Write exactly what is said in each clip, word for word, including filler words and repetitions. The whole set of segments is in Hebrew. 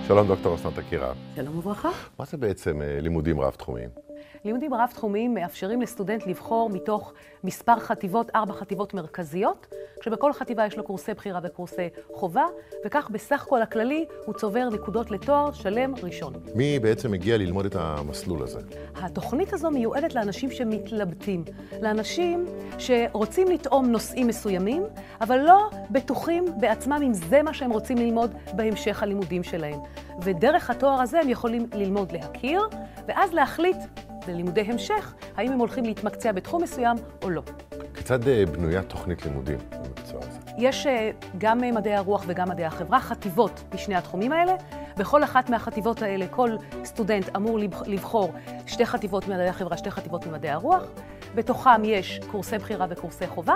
שלום דוקטור אסנת אקירב. שלום וברכה. מה זה בעצם לימודים רב-תחומיים? לימודים רב-תחומיים מאפשרים לסטודנט לבחור מתוך מספר חטיבות, ארבע חטיבות מרכזיות, כשבכל חטיבה יש לו קורסי בחירה וקורסי חובה, וכך בסך כל הכללי הוא צובר נקודות לתואר שלם ראשון. מי בעצם מגיע ללמוד את המסלול הזה? התוכנית הזו מיועדת לאנשים שמתלבטים, לאנשים שרוצים לטעום נושאים מסוימים, אבל לא בטוחים בעצמם אם זה מה שהם רוצים ללמוד בהמשך הלימודים שלהם. ודרך התואר הזה הם יכולים ללמוד להכיר, ואז להחליט בלימודי המשך, האם הם הולכים להתמקצע בתחום מסוים או לא. כיצד בנויה תוכנית לימודים במקצוע הזה? יש גם מדעי הרוח וגם מדעי החברה, חטיבות בשני התחומים האלה. בכל אחת מהחטיבות האלה, כל סטודנט אמור לבחור שתי חטיבות ממדעי החברה, שתי חטיבות ממדעי הרוח. בתוכם יש קורסי בחירה וקורסי חובה,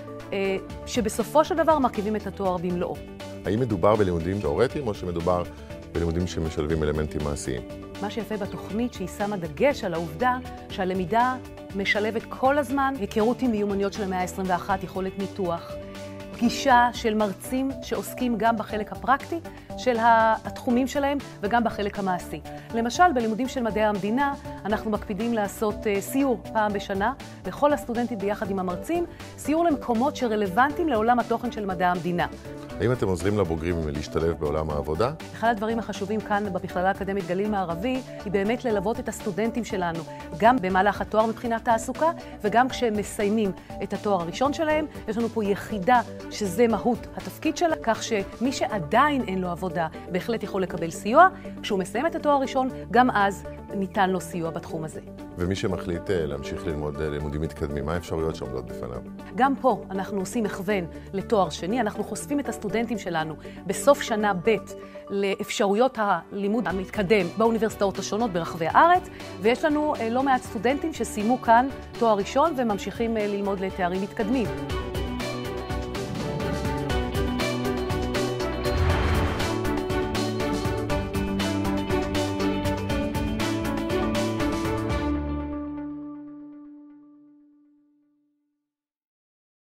שבסופו של דבר מרכיבים את התואר במלואו. האם מדובר בלימודים תיאורטיים או שמדובר בלימודים שמשלבים אלמנטים מעשיים? מה שיפה בתוכנית שהיא שמה דגש על העובדה שהלמידה משלבת כל הזמן היכרות עם מיומנויות של המאה ה-עשרים ואחת, יכולת ניתוח, פגישה של מרצים שעוסקים גם בחלק הפרקטי של התחומים שלהם וגם בחלק המעשי. למשל, בלימודים של מדעי המדינה אנחנו מקפידים לעשות סיור פעם בשנה לכל הסטודנטים ביחד עם המרצים, סיור למקומות שרלוונטיים לעולם התוכן של מדעי המדינה. האם אתם עוזרים לבוגרים להשתלב בעולם העבודה? אחד הדברים החשובים כאן במכללה האקדמית גליל מערבי היא באמת ללוות את הסטודנטים שלנו, גם במהלך התואר מבחינת תעסוקה וגם כשהם מסיימים את התואר הראשון שלהם. יש לנו פה יחידה שזה מהות התפקיד שלה, כך שמי שעדיין אין לו עבודה בהחלט יכול לקבל סיוע. כשהוא מסיים את התואר הראשון, גם אז ניתן לו סיוע בתחום הזה. ומי שמחליט להמשיך ללמוד לימודים מתקדמים, מה האפשרויות שעומדות בפניו? גם פה אנחנו עושים הכוון לתואר שני, אנחנו חושפים את הסטודנטים שלנו בסוף שנה ב' לאפשרויות הלימוד המתקדם באוניברסיטאות השונות ברחבי הארץ, ויש לנו לא מעט סטודנטים שסיימו כאן תואר ראשון וממשיכים ללמוד לתארים מתקדמים.